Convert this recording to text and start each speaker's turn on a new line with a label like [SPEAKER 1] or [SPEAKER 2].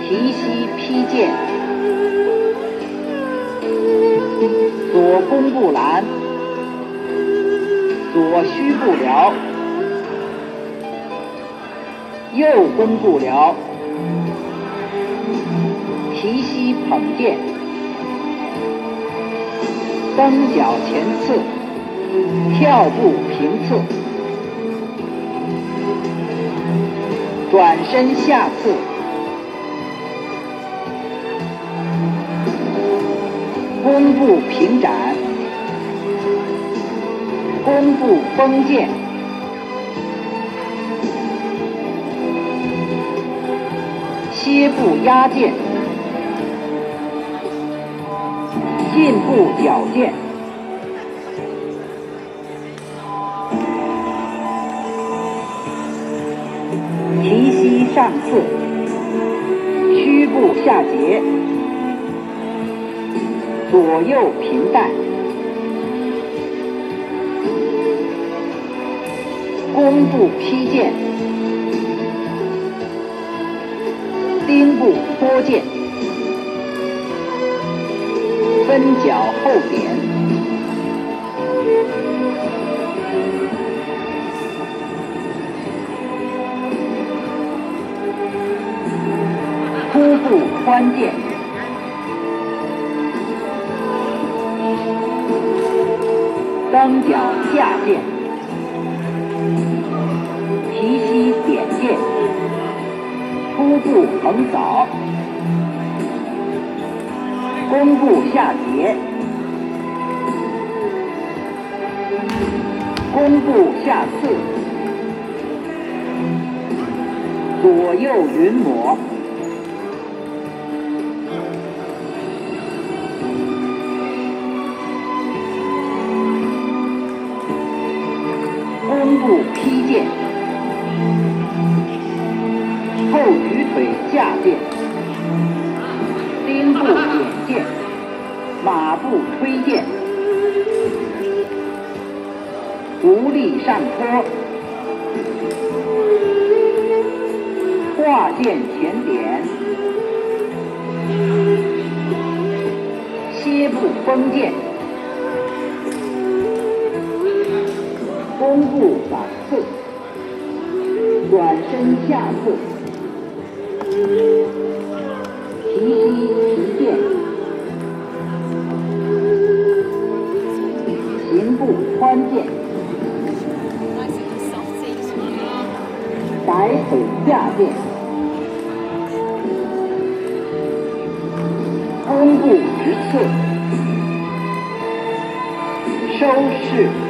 [SPEAKER 1] 提膝披剑，左弓步拦，左虚步辽，右弓步辽，提膝捧剑，蹬脚前刺，跳步平刺，转身下刺，弓步平斩，弓步封剑，歇步压剑，进步矫剑，提膝上刺，虚步下截，左右平带，弓步披剑，丁步脱剑，分脚后点，突步穿剑，蹬脚下剑，提膝点剑，突步横扫，弓步下截，弓步下刺，左右云抹，弓步披剑，后举腿架剑，丁步点剑，马步推剑，独立上坡，画剑前点，歇步封剑，弓步反刺，转身下刺，提膝提剑，行步穿剑，摆腿架剑，弓步直刺，收势。